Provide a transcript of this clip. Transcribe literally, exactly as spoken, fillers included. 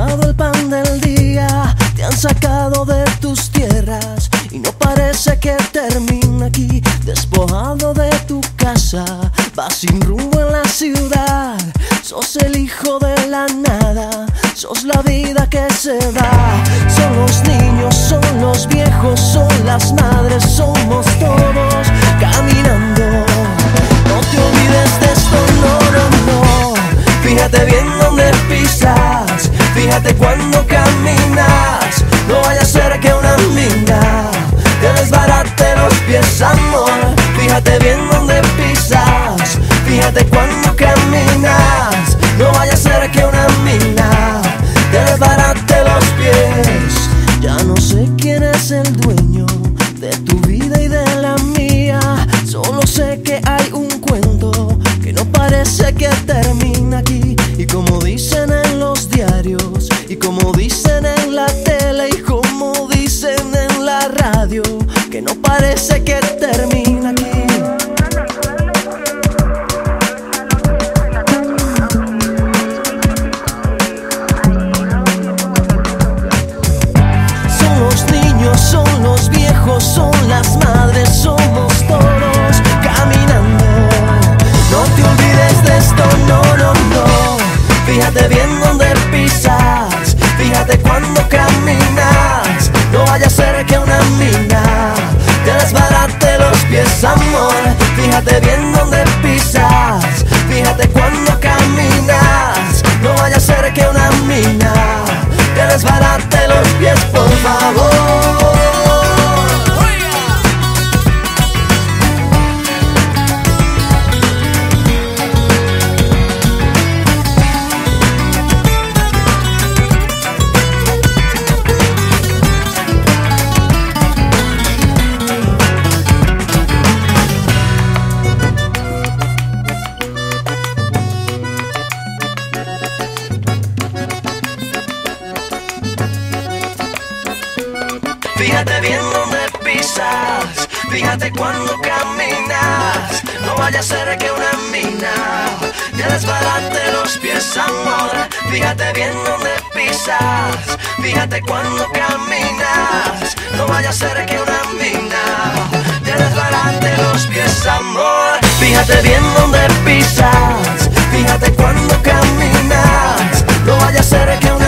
robado el pan del día, te han sacado de tus tierras y no parece que termina aquí. Despojado de tu casa, vas sin rumbo en la ciudad. Sos el hijo de la nada, sos la vida que se va. Son los niños, son los viejos, son las madres, somos todos caminando. No te olvides de esto, no, no, no. Fíjate bien dónde pisas, fíjate cuando caminas. No vaya a ser que una mina te desbarate los pies, amor. Fíjate bien dónde pisas, fíjate cuando caminas. No vaya a ser que una mina te desbarate los pies. Ya no sé quién es el dueño de tu vida y de la mía. Solo sé que hay un cuento que no parece que termina aquí. Y como dicen en los diarios, y como dicen en la tele, y como dicen en la radio, que no parece que termina aquí. Son los niños, son los viejos, son las madres, somos todos caminando. No te olvides de esto, no, no, no. Fíjate bien dónde pisas, fíjate cuando caminas. No vaya a ser que una mina te desbarate los pies, amor. Fíjate bien dónde pisas, fíjate cuando caminas. No vaya a ser que una mina te desbarate los pies, por favor. Fíjate bien dónde pisas, fíjate cuando caminas. No vaya a ser que una mina te desbarate los pies, amor. Fíjate bien dónde pisas, fíjate cuando caminas. No vaya a ser que una mina te desbarate los pies, amor. Fíjate bien dónde pisas, fíjate cuando caminas. No vaya a ser que una